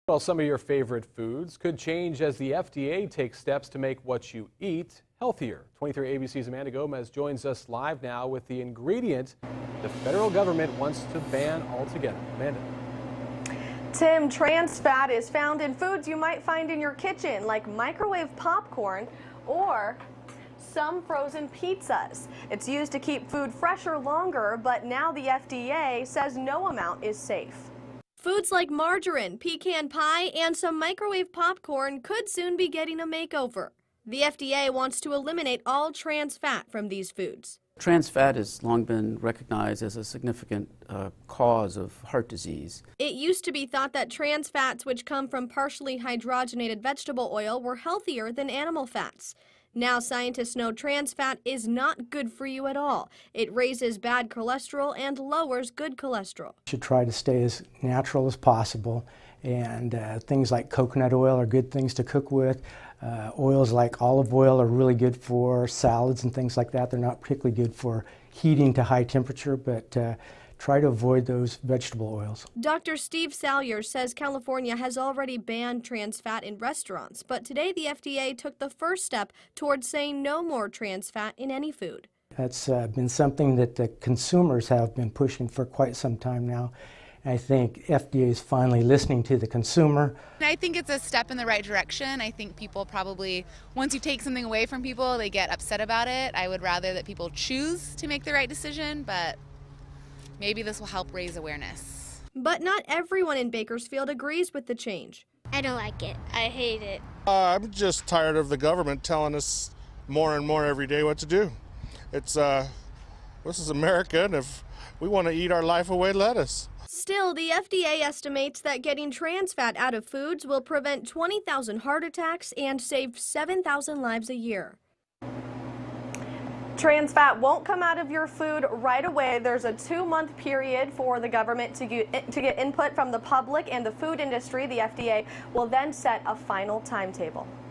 Well, some of your favorite foods could change as the FDA takes steps to make what you eat healthier. 23 ABC's Amanda Gomez joins us live now with the ingredient the federal government wants to ban altogether. Amanda. Tim, trans fat is found in foods you might find in your kitchen, like microwave popcorn or some frozen pizzas. It's used to keep food fresher longer, but now the FDA says no amount is safe. Foods like margarine, pecan pie, and some microwave popcorn could soon be getting a makeover. The FDA wants to eliminate all trans fat from these foods. Trans fat has long been recognized as a significant cause of heart disease. It used to be thought that trans fats, which come from partially hydrogenated vegetable oil, were healthier than animal fats. Now scientists know trans fat is not good for you at all. It raises bad cholesterol and lowers good cholesterol. You should try to stay as natural as possible, and things like coconut oil are good things to cook with. Oils like olive oil are really good for salads and things like that. They're not particularly good for heating to high temperature, but try to avoid those vegetable oils. Dr. Steve Salyers says California has already banned trans fat in restaurants, but today the FDA took the first step towards saying no more trans fat in any food. That's been something that the consumers have been pushing for quite some time now. I think FDA is finally listening to the consumer. I think it's a step in the right direction. I think people probably, once you take something away from people, they get upset about it. I would rather that people choose to make the right decision, but maybe this will help raise awareness. But not everyone in Bakersfield agrees with the change. I don't like it. I hate it. I'm just tired of the government telling us more and more every day what to do. This is America, and if we want to eat our life away, let us. Still, the FDA estimates that getting trans fat out of foods will prevent 20,000 heart attacks and save 7,000 lives a year. Trans fat won't come out of your food right away. There's a 2-month period for the government to get input from the public and the food industry. The FDA will then set a final timetable.